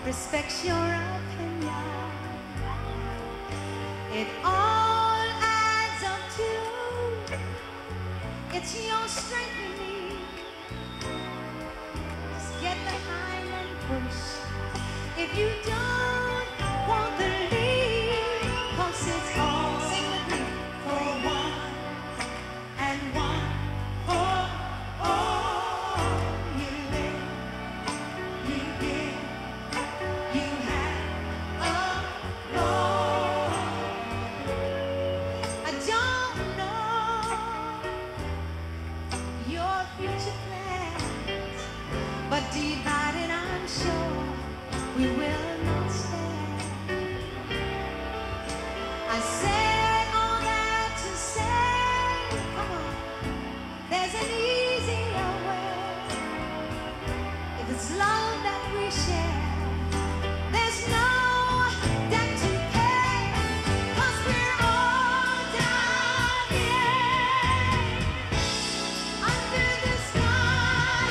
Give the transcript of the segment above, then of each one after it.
respects your opinion. It all adds up to, it's your strength you need. Just get behind and push. If you don't want the lead, 'cause it's all, sing with me, for one and one for all. You live, you give, you have alone. I don't know your future plans, but divided I'm sure we will not stand. I said all that to say, come on, there's an easier way. If it's love that we share, there's no debt to pay, 'cause we're all down here under the sky.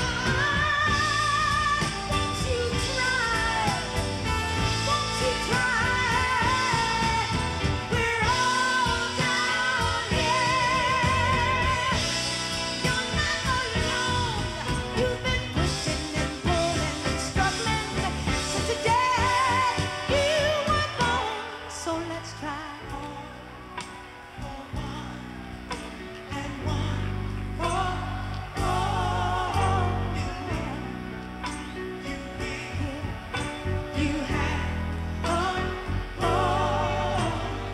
Won't you try? Won't you try? We're all down here. You're not alone. You've been pushing and pulling and struggling since the day you were born. So let's try on for one and one for all. You live, you give, you have all.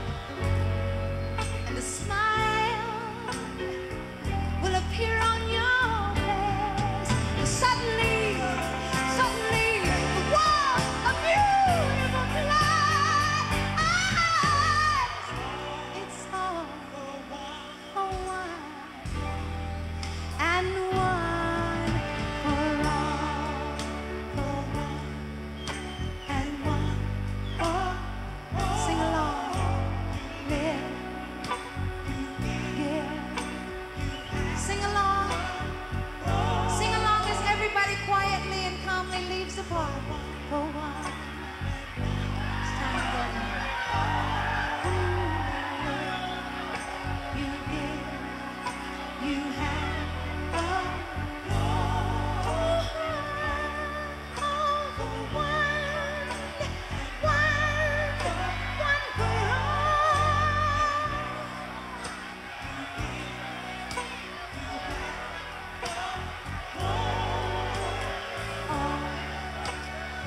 And a smile will appear on your face. Suddenly, the world of beautiful light. It's all for one and one for all. For one and one for all. Sing along. Live, give. Sing along. Sing along as everybody quietly and calmly leaves the bar. For one. It's time to go now. You give, you have all. All for one, one for all.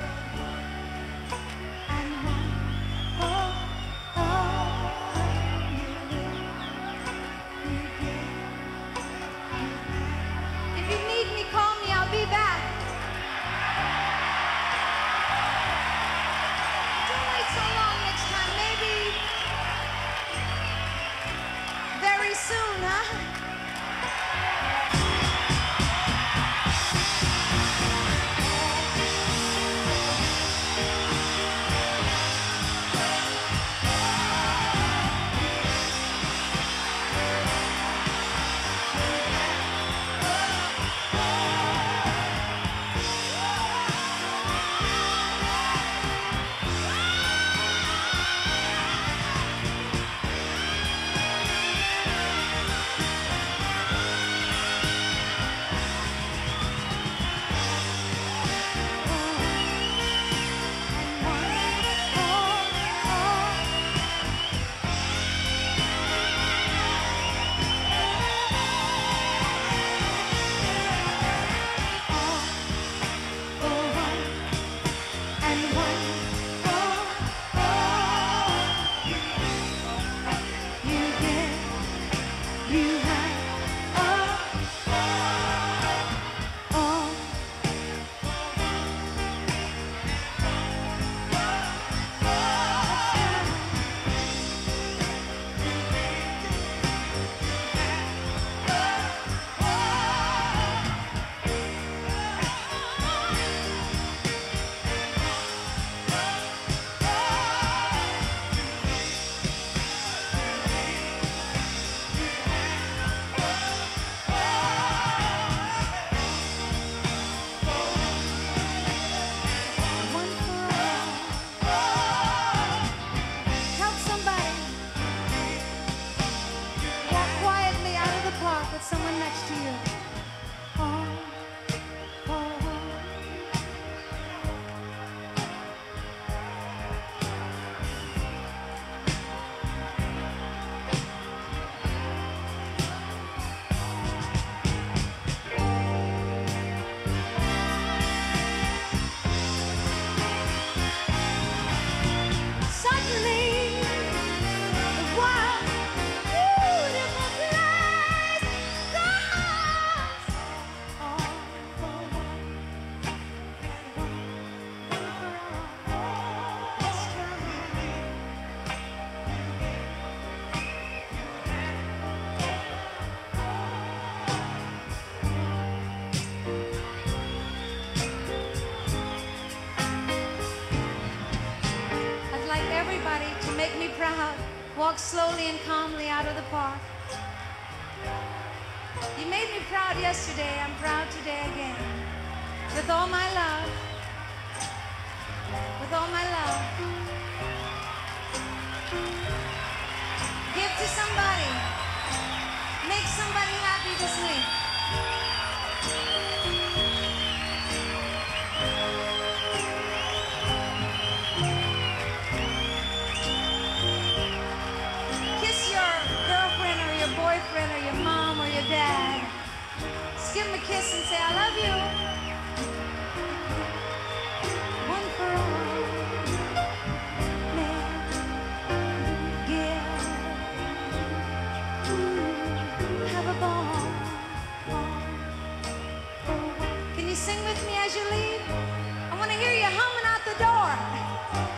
Walk slowly and calmly out of the park. You made me proud yesterday. I'm proud today again. With all my love. With all my love. Give to somebody. Make somebody happy this week. Kiss your girlfriend or your boyfriend or your mom or your dad. Just give them a kiss and say, I love you. One for all. Have a ball. Can you sing with me as you leave? I want to hear you humming out the door.